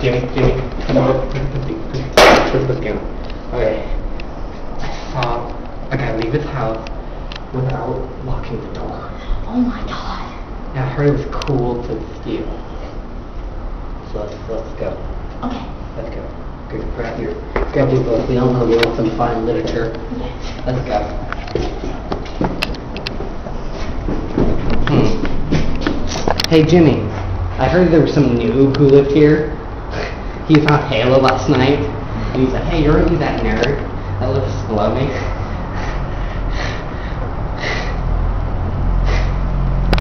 Jimmy, come on. Where's the skin? Okay. I saw a guy leave his house without locking the door. Oh my god. Yeah, I heard it was cool to steal. So let's go. Okay. Let's go. Good, grab your book. We all know we want some fine literature. Yes. Let's go. Hey Jimmy, I heard there was some noob who lived here. He found Halo last night, and he's like, hey, you're really that nerd that lives below me?